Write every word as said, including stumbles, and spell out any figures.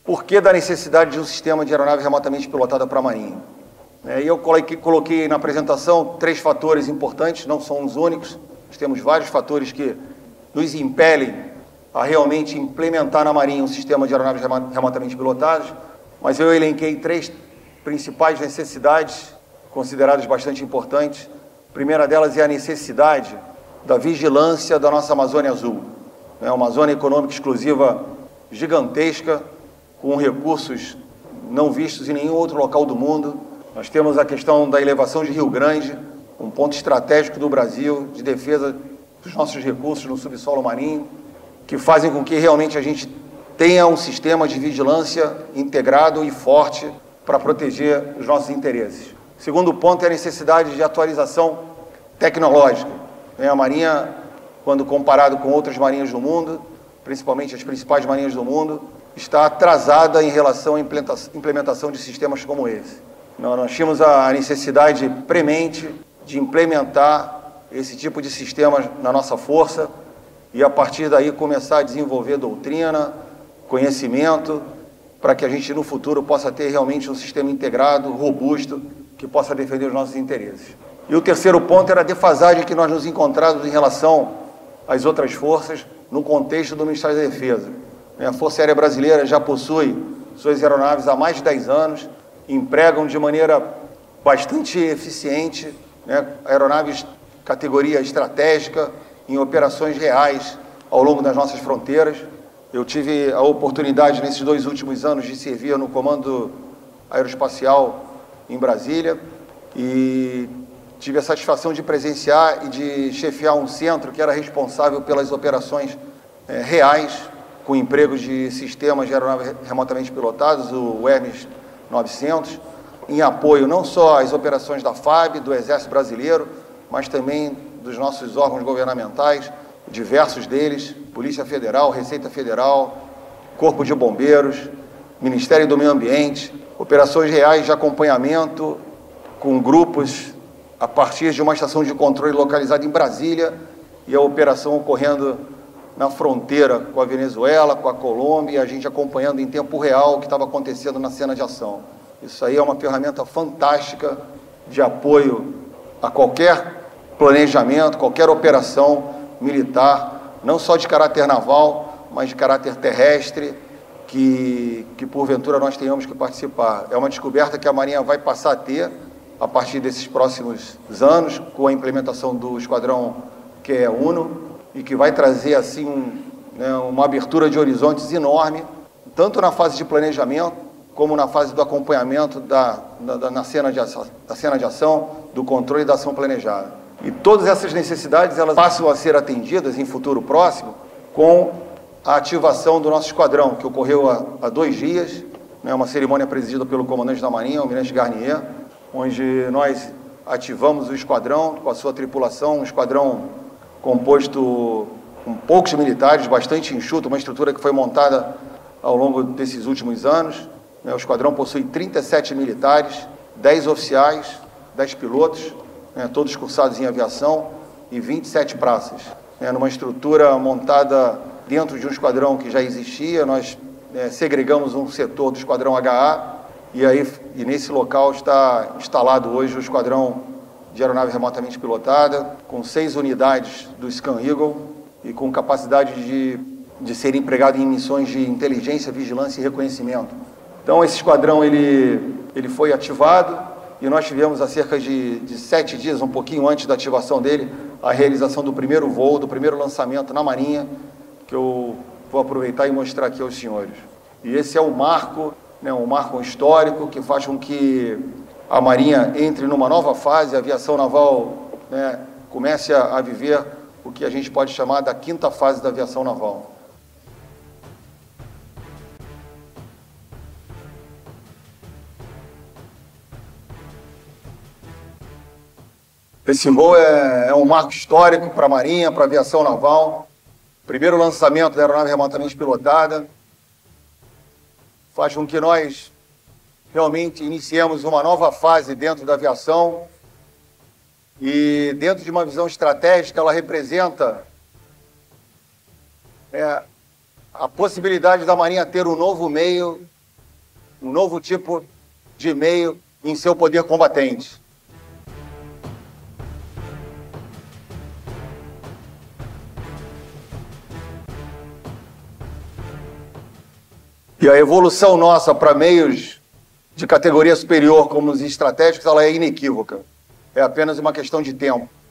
por que da necessidade de um sistema de aeronave remotamente pilotada para a Marinha? É, e eu coloquei, coloquei na apresentação três fatores importantes, não são os únicos, nós temos vários fatores que nos impelem a realmente implementar na Marinha um sistema de aeronaves remotamente pilotadas, mas eu elenquei três principais necessidades consideradas bastante importantes. A primeira delas é a necessidade da vigilância da nossa Amazônia Azul. É uma zona econômica exclusiva gigantesca, com recursos não vistos em nenhum outro local do mundo. Nós temos a questão da elevação de Rio Grande, um ponto estratégico do Brasil de defesa dos nossos recursos no subsolo marinho, que fazem com que realmente a gente tenha um sistema de vigilância integrado e forte para proteger os nossos interesses. O segundo ponto é a necessidade de atualização tecnológica. A Marinha, quando comparado com outras marinhas do mundo, principalmente as principais marinhas do mundo, está atrasada em relação à implementação de sistemas como esse. Nós tínhamos a necessidade premente de implementar esse tipo de sistema na nossa força e, a partir daí, começar a desenvolver doutrina, conhecimento, para que a gente, no futuro, possa ter realmente um sistema integrado, robusto, que possa defender os nossos interesses. E o terceiro ponto era a defasagem que nós nos encontramos em relação às outras forças no contexto do Ministério da Defesa. A Força Aérea Brasileira já possui suas aeronaves há mais de dez anos, empregam de maneira bastante eficiente, né, aeronaves categoria estratégica em operações reais ao longo das nossas fronteiras. Eu tive a oportunidade nesses dois últimos anos de servir no Comando Aeroespacial em Brasília e tive a satisfação de presenciar e de chefiar um centro que era responsável pelas operações é, reais, com emprego de sistemas de aeronaves remotamente pilotados, o Hermes novecentos, em apoio não só às operações da F A B, do Exército Brasileiro, mas também dos nossos órgãos governamentais, diversos deles, Polícia Federal, Receita Federal, Corpo de Bombeiros, Ministério do Meio Ambiente, operações reais de acompanhamento com grupos a partir de uma estação de controle localizada em Brasília e a operação ocorrendo na fronteira com a Venezuela, com a Colômbia, e a gente acompanhando em tempo real o que estava acontecendo na cena de ação. Isso aí é uma ferramenta fantástica de apoio a qualquer planejamento, qualquer operação militar, não só de caráter naval, mas de caráter terrestre, que, que porventura nós tenhamos que participar. É uma descoberta que a Marinha vai passar a ter a partir desses próximos anos, com a implementação do Esquadrão Q E Uno, e que vai trazer assim um, né, uma abertura de horizontes enorme, tanto na fase de planejamento, como na fase do acompanhamento da, da, da, na cena de ação, da cena de ação, do controle da ação planejada. E todas essas necessidades elas passam a ser atendidas em futuro próximo com a ativação do nosso esquadrão, que ocorreu há, há dois dias, né, uma cerimônia presidida pelo comandante da Marinha, o Almirante Garnier, onde nós ativamos o esquadrão com a sua tripulação, um esquadrão composto com poucos militares, bastante enxuto, uma estrutura que foi montada ao longo desses últimos anos. O esquadrão possui trinta e sete militares, dez oficiais, dez pilotos, né, todos cursados em aviação, e vinte e sete praças. É, numa estrutura montada dentro de um esquadrão que já existia, nós é, segregamos um setor do esquadrão H A, e, aí, e nesse local está instalado hoje o esquadrão de aeronave remotamente pilotada, com seis unidades do Scan Eagle e com capacidade de, de ser empregado em missões de inteligência, vigilância e reconhecimento. Então, esse esquadrão ele, ele foi ativado e nós tivemos há cerca de, de sete dias, um pouquinho antes da ativação dele, a realização do primeiro voo, do primeiro lançamento na Marinha, que eu vou aproveitar e mostrar aqui aos senhores. E esse é um marco, né, um marco histórico que faz com que a Marinha entre numa nova fase, a aviação naval, né, comece a, a viver o que a gente pode chamar da quinta fase da aviação naval. Esse voo é, é um marco histórico para a Marinha, para a aviação naval. Primeiro lançamento da aeronave remotamente pilotada. Faz com que nós realmente iniciemos uma nova fase dentro da aviação e dentro de uma visão estratégica ela representa é, a possibilidade da Marinha ter um novo meio um novo tipo de meio em seu poder combatente. E a evolução nossa para meios de categoria superior como os estratégicos, ela é inequívoca. É apenas uma questão de tempo.